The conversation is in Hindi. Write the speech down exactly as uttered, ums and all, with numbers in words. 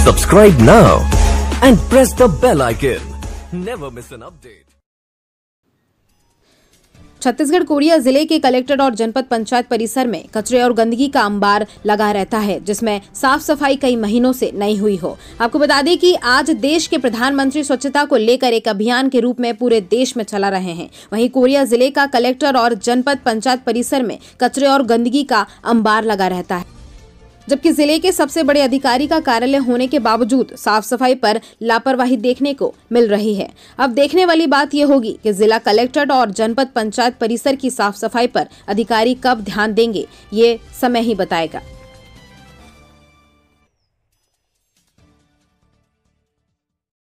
Subscribe now and press the bell icon. Never miss an update. Chhattisgarh Koriya जिले के कलेक्टर और जनपद पंचायत परिसर में कचरे और गंदगी का अंबार लगा रहता है, जिसमें साफ सफाई कई महीनों से नहीं हुई हो। आपको बता दें कि आज देश के प्रधानमंत्री स्वच्छता को लेकर एक अभियान के रूप में पूरे देश में चला रहे हैं। वहीं कोरिया जिले का कलेक्टर और जनपद पंचायत परिसर में कचरे और गंदगी का अंबार लगा रहता है, जबकि जिले के सबसे बड़े अधिकारी का कार्यालय होने के बावजूद साफ सफाई पर लापरवाही देखने को मिल रही है। अब देखने वाली बात यह होगी कि जिला कलेक्टर और जनपद पंचायत परिसर की साफ सफाई पर अधिकारी कब ध्यान देंगे, ये समय ही बताएगा।